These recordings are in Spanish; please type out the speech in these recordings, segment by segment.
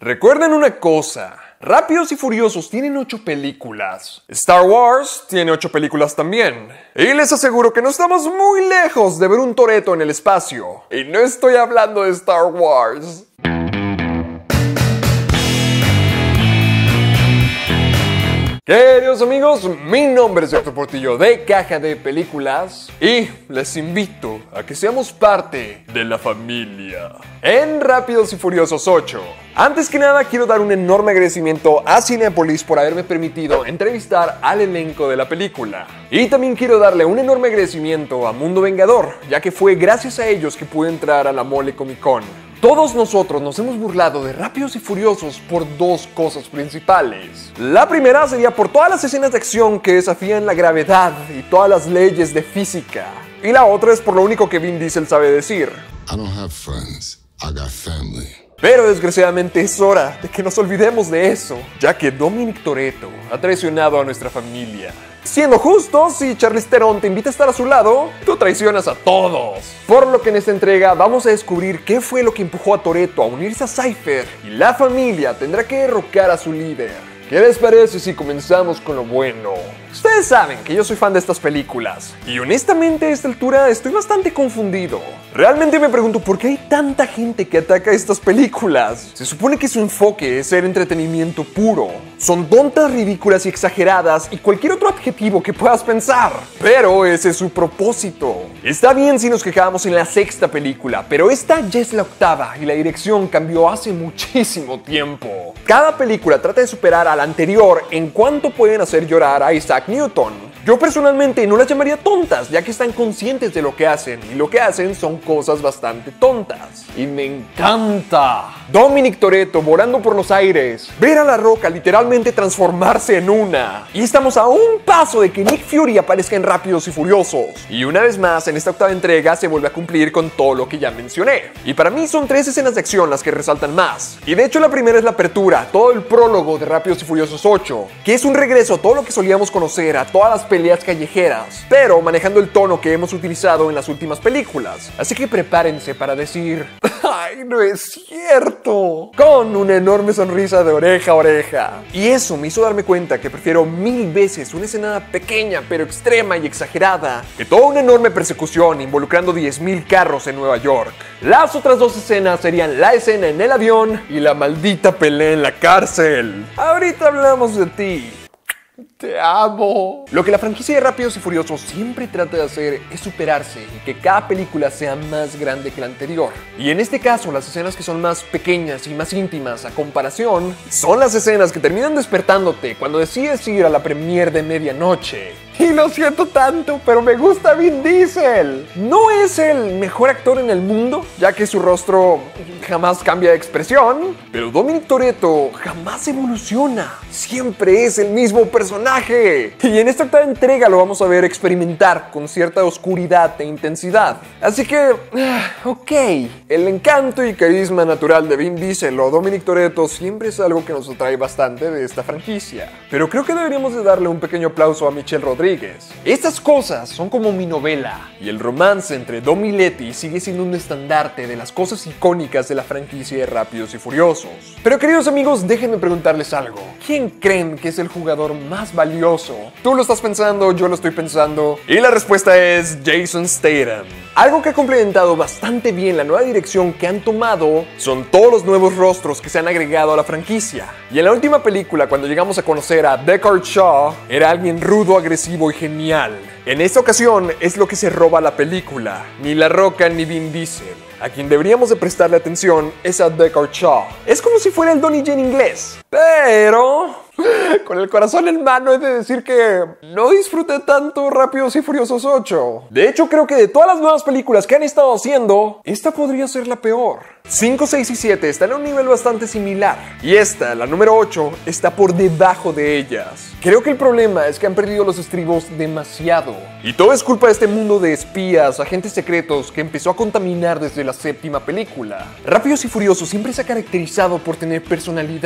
Recuerden una cosa, Rápidos y Furiosos tienen 8 películas. Star Wars tiene 8 películas también. Y les aseguro que no estamos muy lejos de ver un Toretto en el espacio. Y no estoy hablando de Star Wars. Queridos amigos, mi nombre es Héctor Portillo de Caja de Películas y les invito a que seamos parte de la familia en Rápidos y Furiosos 8. Antes que nada quiero dar un enorme agradecimiento a Cinépolis por haberme permitido entrevistar al elenco de la película. Y también quiero darle un enorme agradecimiento a Mundo Vengador, ya que fue gracias a ellos que pude entrar a la Mole Comic Con. Todos nosotros nos hemos burlado de Rápidos y Furiosos por 2 cosas principales. La primera sería por todas las escenas de acción que desafían la gravedad y todas las leyes de física. Y la otra es por lo único que Vin Diesel sabe decir: I don't have friends, I got family. Pero desgraciadamente es hora de que nos olvidemos de eso, ya que Dominic Toretto ha traicionado a nuestra familia. Siendo justos, si Charlize Theron te invita a estar a su lado, tú traicionas a todos. Por lo que en esta entrega vamos a descubrir qué fue lo que empujó a Toretto a unirse a Cypher y la familia tendrá que derrocar a su líder. ¿Qué les parece si comenzamos con lo bueno? Ustedes saben que yo soy fan de estas películas y honestamente a esta altura estoy bastante confundido. Realmente me pregunto por qué hay tanta gente que ataca estas películas. Se supone que su enfoque es ser entretenimiento puro. Son tontas, ridículas y exageradas y cualquier otro adjetivo que puedas pensar. Pero ese es su propósito. Está bien si nos quejábamos en la 6ª película, pero esta ya es la 8ª y la dirección cambió hace muchísimo tiempo. Cada película trata de superar a la anterior en cuanto pueden hacer llorar a Isaac Newton. Yo personalmente no las llamaría tontas, ya que están conscientes de lo que hacen, y lo que hacen son cosas bastante tontas. Y me encanta Dominic Toretto volando por los aires, ver a La Roca literalmente transformarse en una. Y estamos a un paso de que Nick Fury aparezca en Rápidos y Furiosos. Y una vez más, en esta 8ª entrega se vuelve a cumplir con todo lo que ya mencioné. Y para mí son 3 escenas de acción las que resaltan más. Y de hecho la primera es la apertura, todo el prólogo de Rápidos y Furiosos 8, que es un regreso a todo lo que solíamos conocer, a todas las peleas callejeras, pero manejando el tono que hemos utilizado en las últimas películas. Así que prepárense para decir: ¡ay, no es cierto!, con una enorme sonrisa de oreja a oreja. Y eso me hizo darme cuenta que prefiero 1000 veces una escena pequeña pero extrema y exagerada que toda una enorme persecución involucrando 10,000 carros en Nueva York. Las otras 2 escenas serían la escena en el avión y la maldita pelea en la cárcel. Ahorita hablamos de ti. Te amo. Lo que la franquicia de Rápidos y Furiosos siempre trata de hacer es superarse y que cada película sea más grande que la anterior. Y en este caso, las escenas que son más pequeñas y más íntimas a comparación son las escenas que terminan despertándote cuando decides ir a la premiere de medianoche. Y lo siento tanto, pero me gusta Vin Diesel. No es el mejor actor en el mundo, ya que su rostro jamás cambia de expresión, pero Dominic Toretto jamás evoluciona. Siempre es el mismo personaje. Y en esta 8ª entrega lo vamos a ver experimentar con cierta oscuridad e intensidad. Así que, ok, el encanto y carisma natural de Vin Diesel o Dominic Toretto siempre es algo que nos atrae bastante de esta franquicia. Pero creo que deberíamos de darle un pequeño aplauso a Michelle Rodríguez. Estas cosas son como mi novela, y el romance entre Dom y Letty sigue siendo un estandarte de las cosas icónicas de la franquicia de Rápidos y Furiosos. Pero queridos amigos, déjenme preguntarles algo. ¿Quién creen que es el jugador más valioso? Tú lo estás pensando, yo lo estoy pensando, y la respuesta es Jason Statham. Algo que ha complementado bastante bien la nueva dirección que han tomado son todos los nuevos rostros que se han agregado a la franquicia. Y en la última película, cuando llegamos a conocer a Deckard Shaw, era alguien rudo, agresivo y genial. En esta ocasión es lo que se roba la película, ni La Roca ni Vin Diesel. A quien deberíamos de prestarle atención es a Deckard Shaw. Es como si fuera el Donnie Yen inglés. Pero con el corazón en mano he de decir que no disfruté tanto Rápidos y Furiosos 8. De hecho, creo que de todas las nuevas películas que han estado haciendo, esta podría ser la peor. 5, 6 y 7 están a un nivel bastante similar. Y esta, la número 8, está por debajo de ellas. Creo que el problema es que han perdido los estribos demasiado. Y todo es culpa de este mundo de espías, agentes secretos que empezó a contaminar desde la 7ª película. Rápidos y Furiosos siempre se ha caracterizado por tener personalidad.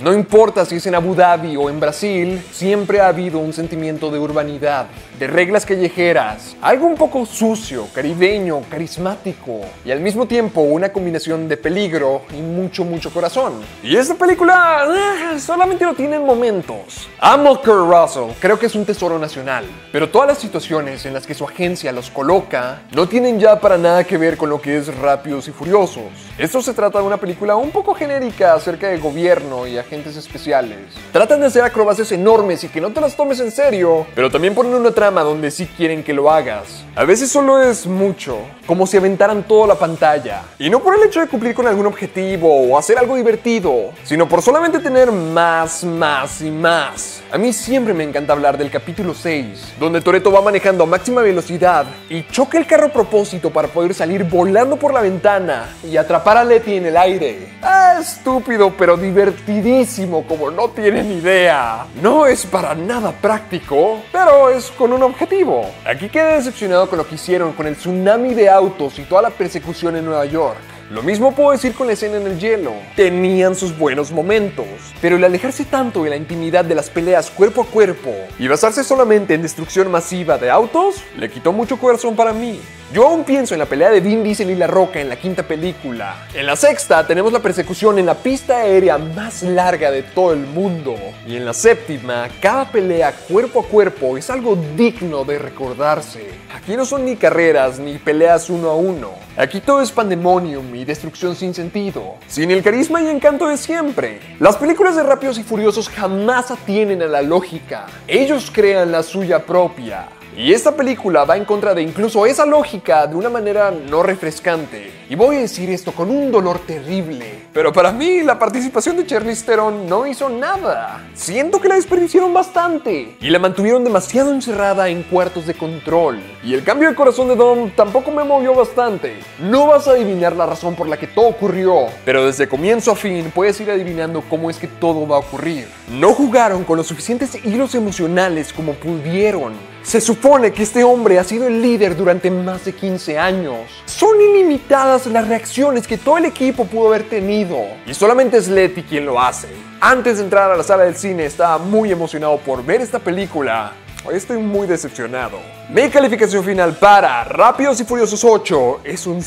No importa si es en Abu Dhabi o en Brasil, siempre ha habido un sentimiento de urbanidad, de reglas callejeras, algo un poco sucio, caribeño, carismático y al mismo tiempo una combinación de peligro y mucho corazón. Y esta película solamente lo tiene en momentos. Amo a Kurt Russell, creo que es un tesoro nacional, pero todas las situaciones en las que su agencia los coloca no tienen ya para nada que ver con lo que es Rápidos y Furiosos. Esto se trata de una película un poco genérica acerca de gobierno y agentes especiales. Tratan de hacer acrobacias enormes y que no te las tomes en serio, pero también ponen una trama donde sí quieren que lo hagas. A veces solo es mucho, como si aventaran toda la pantalla. Y no por el hecho de cumplir con algún objetivo o hacer algo divertido, sino por solamente tener más y más. A mí siempre me encanta hablar del capítulo 6, donde Toretto va manejando a máxima velocidad y choca el carro a propósito para poder salir volando por la ventana y atrapar a Letty en el aire. Estúpido, pero divertidísimo, como no tienen idea. No es para nada práctico, pero es con un objetivo. Aquí quedé decepcionado con lo que hicieron con el tsunami de autos y toda la persecución en Nueva York. Lo mismo puedo decir con la escena en el hielo. Tenían sus buenos momentos, pero el alejarse tanto de la intimidad de las peleas cuerpo a cuerpo y basarse solamente en destrucción masiva de autos, le quitó mucho corazón para mí. Yo aún pienso en la pelea de Vin Diesel y La Roca en la quinta película. En la sexta tenemos la persecución en la pista aérea más larga de todo el mundo. Y en la séptima, cada pelea cuerpo a cuerpo es algo digno de recordarse. Aquí no son ni carreras ni peleas uno a uno. Aquí todo es pandemonium y destrucción sin sentido, sin el carisma y encanto de siempre. Las películas de Rápidos y Furiosos jamás atienden a la lógica. Ellos crean la suya propia. Y esta película va en contra de incluso esa lógica de una manera no refrescante. Y voy a decir esto con un dolor terrible, pero para mí la participación de Charlize Theron no hizo nada. Siento que la desperdiciaron bastante y la mantuvieron demasiado encerrada en cuartos de control. Y el cambio de corazón de Dom tampoco me movió bastante. No vas a adivinar la razón por la que todo ocurrió, pero desde comienzo a fin puedes ir adivinando cómo es que todo va a ocurrir. No jugaron con los suficientes hilos emocionales como pudieron. Se supone que este hombre ha sido el líder durante más de 15 años. Son ilimitadas las reacciones que todo el equipo pudo haber tenido. Y solamente es Letty quien lo hace. Antes de entrar a la sala del cine estaba muy emocionado por ver esta película. Hoy estoy muy decepcionado. Mi calificación final para Rápidos y Furiosos 8 es un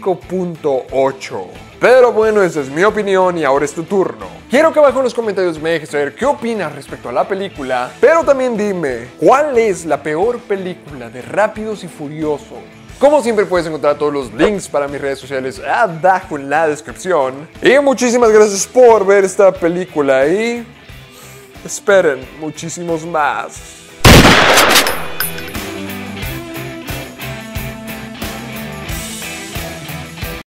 5.8. Pero bueno, esa es mi opinión y ahora es tu turno. Quiero que abajo en los comentarios me dejes saber qué opinas respecto a la película, pero también dime, ¿cuál es la peor película de Rápidos y Furiosos? Como siempre puedes encontrar todos los links para mis redes sociales abajo en la descripción. Y muchísimas gracias por ver esta película y esperen muchísimos más.